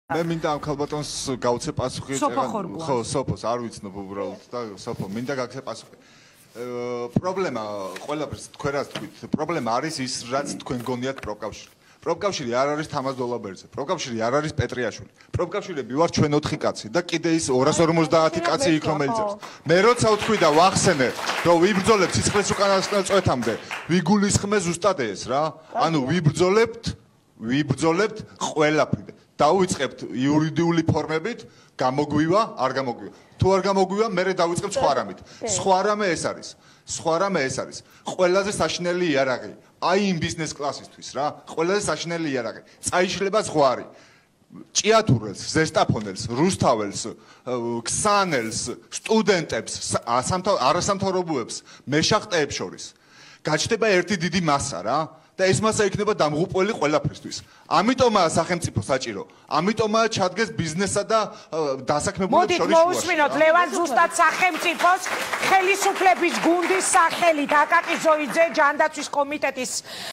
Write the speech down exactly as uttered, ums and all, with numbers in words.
მე მინდა ამ ქალბატონს გავცე პასუხი ხო, სოფოს არ ვიცნობ უბრალოდ და სოფო მინდა გაგცე პასუხი. პრობლემა ყველაფერს თქვენ რას თქვით? პრობლემა არის ის, რაც თქვენ გონიათ პროფკავშირი. პროფკავშირი არ არის თამაზ დოლაბერძე. პროფკავშირი არ არის პეტრიაშვილი. პროფკავშირები ვარ ჩვენ ოთხი კაცი და კიდე ის ორას ორმოცდაათი კაცი იქ რომელიც წერს. მე როცა ვთქვი და ვახსენე, რომ ვიბრძოლებ სიცხლის უკანასკნელ წვეთამდე, ვიგულისხმე ზუსტად ეს რა. ანუ ვიბრძოლებთ, ვიბრძოლებთ ყველაფრით. დავიწყებთ იურიდიული ფორმებით, გამოგვივა, არ გამოგვივა. თუ არ გამოგვივა, მე დავიწყებ სხვა რამით. სხვა რამე ეს არის. სხვა რამე ეს არის. ყველაზე საშინელი იარაღი. აი იმ ბიზნეს კლასისთვის რა. ყველაზე საშინელი იარაღი. წაიშლება ზღვარი. ჭიათურელს, ზესტაფონელს, რუსთაველს, ქსანელს, სტუდენტებს, არასამთავრობოებს, მეშახტეებს შორის. გაჩნდება ერთი დიდი მასა რა. და ეს მასა იქნება დამღუპველი ყველაფრისთვის. ამიტომაა სახელმწიფო საჭირო. ამიტომაა ჩადგეს ბიზნესსა და დასაქმებულებს შორის. მოდით მოусმინოთ ლევან ზუსტად სახელმწიფოს ხელისუფლების გუნდის სახელით აკაკი ზოიძე ჯანდაცვის კომიტეტის